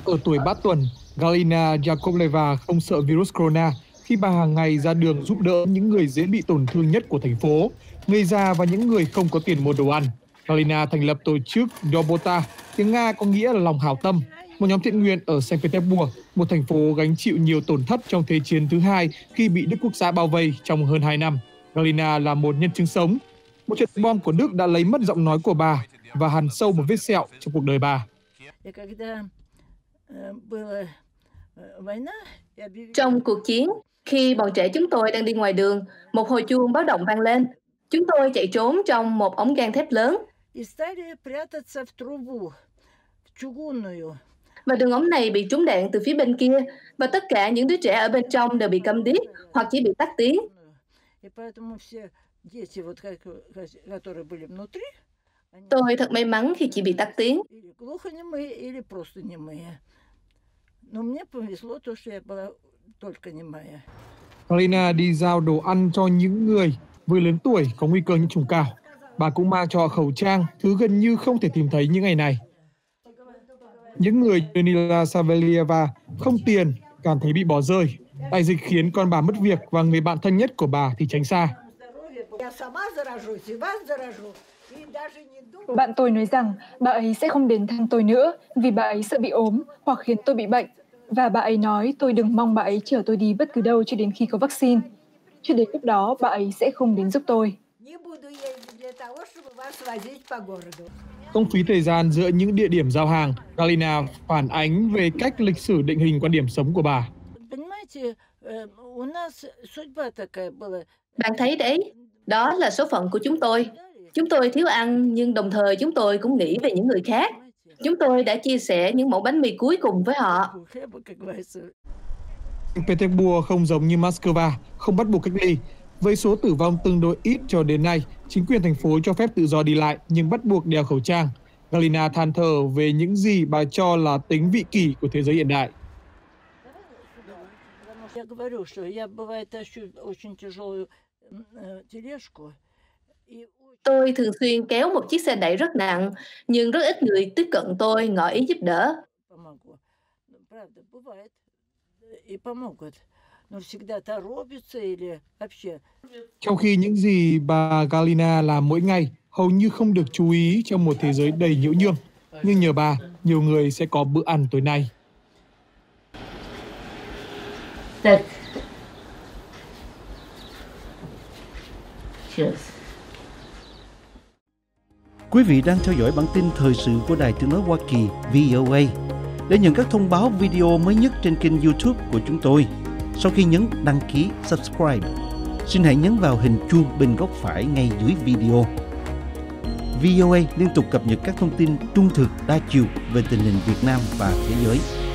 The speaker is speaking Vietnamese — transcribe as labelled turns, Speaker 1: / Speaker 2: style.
Speaker 1: Ở tuổi bát tuần, Galina Yakovleva không sợ virus corona khi bà hàng ngày ra đường giúp đỡ những người dễ bị tổn thương nhất của thành phố, người già và những người không có tiền mua đồ ăn. Galina thành lập tổ chức Dobota, tiếng Nga có nghĩa là lòng hảo tâm, một nhóm thiện nguyện ở Saint Petersburg, một thành phố gánh chịu nhiều tổn thất trong Thế chiến thứ hai khi bị Đức Quốc xã bao vây trong hơn 2 năm. Galina là một nhân chứng sống. Một trận bom của Đức đã lấy mất giọng nói của bà và hằn sâu một vết sẹo trong cuộc đời bà.
Speaker 2: Trong cuộc chiến, khi bọn trẻ chúng tôi đang đi ngoài đường, một hồi chuông báo động vang lên. Chúng tôi chạy trốn trong một ống gang thép lớn. Và đường ống này bị trúng đạn từ phía bên kia, và tất cả những đứa trẻ ở bên trong đều bị câm điếc hoặc chỉ bị tắt tiếng. Tôi thật may mắn khi chỉ bị tắt tiếng.
Speaker 1: Galina đi giao đồ ăn cho những người vừa lớn tuổi có nguy cơ nhiễm trùng cao. Bà cũng mang cho khẩu trang, thứ gần như không thể tìm thấy những ngày này. Những người như Nila Savelieva không tiền, cảm thấy bị bỏ rơi. Đại dịch khiến con bà mất việc và người bạn thân nhất của bà thì tránh xa.
Speaker 3: Bạn tôi nói rằng bà ấy sẽ không đến thăm tôi nữa vì bà ấy sợ bị ốm hoặc khiến tôi bị bệnh. Và bà ấy nói tôi đừng mong bà ấy chở tôi đi bất cứ đâu cho đến khi có vaccine. Cho đến lúc đó bà ấy sẽ không đến giúp tôi.
Speaker 1: Không phí thời gian giữa những địa điểm giao hàng, Galina phản ánh về cách lịch sử định hình quan điểm sống của bà.
Speaker 2: Bạn thấy đấy, đó là số phận của chúng tôi. Chúng tôi thiếu ăn nhưng đồng thời chúng tôi cũng nghĩ về những người khác. Chúng tôi đã chia sẻ những mẩu bánh mì cuối cùng với họ.
Speaker 1: Petersburg không giống như Moscow, không bắt buộc cách ly. Với số tử vong tương đối ít cho đến nay, chính quyền thành phố cho phép tự do đi lại nhưng bắt buộc đeo khẩu trang. Galina than thở về những gì bà cho là tính vị kỷ của thế giới hiện đại.
Speaker 2: Tôi thường xuyên kéo một chiếc xe đẩy rất nặng, nhưng rất ít người tiếp cận tôi ngỏ ý giúp đỡ.
Speaker 1: Trong khi những gì bà Galina làm mỗi ngày hầu như không được chú ý trong một thế giới đầy nhiễu nhương, nhưng nhờ bà, nhiều người sẽ có bữa ăn tối nay.
Speaker 4: Cheers. Quý vị đang theo dõi bản tin thời sự của Đài Tiếng nói Hoa Kỳ VOA. Để nhận các thông báo video mới nhất trên kênh YouTube của chúng tôi, sau khi nhấn đăng ký subscribe, xin hãy nhấn vào hình chuông bên góc phải ngay dưới video. VOA liên tục cập nhật các thông tin trung thực đa chiều về tình hình Việt Nam và thế giới.